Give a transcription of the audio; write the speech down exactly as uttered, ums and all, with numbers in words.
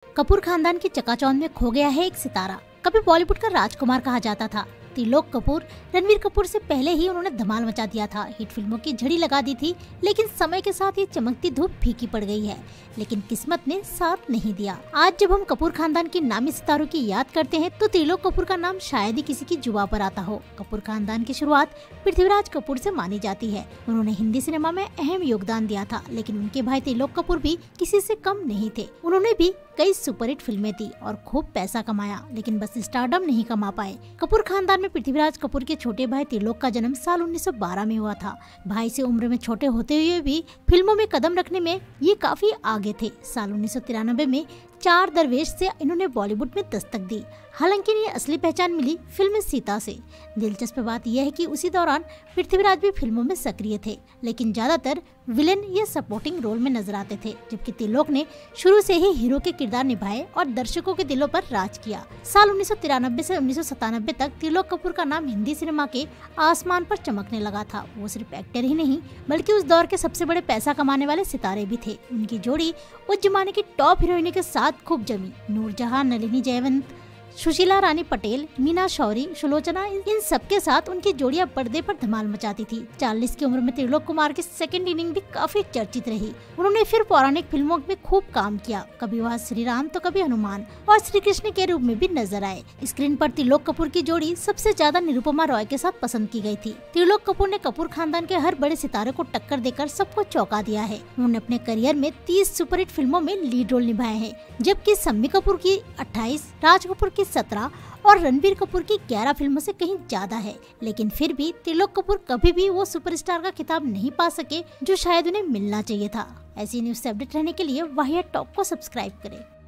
कपूर खानदान की चकाचौंध में खो गया है एक सितारा। कभी बॉलीवुड का राजकुमार कहा जाता था। त्रिलोक कपूर रणवीर कपूर से पहले ही उन्होंने धमाल मचा दिया था, हिट फिल्मों की झड़ी लगा दी थी। लेकिन समय के साथ ये चमकती धूप फीकी पड़ गई है, लेकिन किस्मत ने साथ नहीं दिया। आज जब हम कपूर खानदान के नामी सितारों की याद करते हैं तो त्रिलोक कपूर का नाम शायद ही किसी की जुबान पर आता हो। कपूर खानदान की शुरुआत पृथ्वीराज कपूर से मानी जाती है। उन्होंने हिंदी सिनेमा में अहम योगदान दिया था, लेकिन उनके भाई त्रिलोक कपूर भी किसी से कम नहीं थे। उन्होंने भी कई सुपरहिट फिल्में दी और खूब पैसा कमाया, लेकिन बस स्टारडम नहीं कमा पाए। कपूर खानदान में पृथ्वीराज कपूर के छोटे भाई त्रिलोक का जन्म साल उन्नीस सौ बारह में हुआ था। भाई से उम्र में छोटे होते हुए भी फिल्मों में कदम रखने में ये काफी आगे थे। साल उन्नीस सौ तिरानबे में चार दरवेश से इन्होंने बॉलीवुड में दस्तक दी। हालांकि इन्हें असली पहचान मिली फिल्म सीता से। दिलचस्प बात यह है कि उसी दौरान पृथ्वीराज भी फिल्मों में सक्रिय थे, लेकिन ज्यादातर विलेन या सपोर्टिंग रोल में नजर आते थे, जबकि त्रिलोक ने शुरू से ही हीरो के किरदार निभाए और दर्शकों के दिलों पर राज किया। साल उन्नीस सौ तिरानबे से उन्नीस सौ सतानबे तक त्रिलोक कपूर का नाम हिंदी सिनेमा के आसमान पर चमकने लगा था। वो सिर्फ एक्टर ही नहीं बल्कि उस दौर के सबसे बड़े पैसा कमाने वाले सितारे भी थे। उनकी जोड़ी उस जमाने की टॉप हीरोइनों के साथ खूब जमी। नूरजहां, नलिनी जयवंत, सुशीला रानी पटेल, मीना शौरी, सुलोचना, इन सब के साथ उनकी जोड़ियां पर्दे पर धमाल मचाती थी। चालीस की उम्र में त्रिलोक कुमार की सेकंड इनिंग भी काफी चर्चित रही। उन्होंने फिर पौराणिक फिल्मों में खूब काम किया। कभी वह श्री राम तो कभी हनुमान और श्री कृष्ण के रूप में भी नजर आए। स्क्रीन पर त्रिलोक कपूर की जोड़ी सबसे ज्यादा निरुपमा रॉय के साथ पसंद की गई थी। त्रिलोक कपूर ने कपूर खानदान के हर बड़े सितारे को टक्कर देकर सबको चौंका दिया है। उन्होंने अपने करियर में तीस सुपरहिट फिल्मों में लीड रोल निभाए हैं, जबकि शम्मी कपूर की अट्ठाईस, राज कपूर की सत्रह और रणबीर कपूर की ग्यारह फिल्मों से कहीं ज्यादा है। लेकिन फिर भी त्रिलोक कपूर कभी भी वो सुपरस्टार का खिताब नहीं पा सके जो शायद उन्हें मिलना चाहिए था। ऐसी न्यूज से अपडेट रहने के लिए वाहियात टॉक को सब्सक्राइब करें।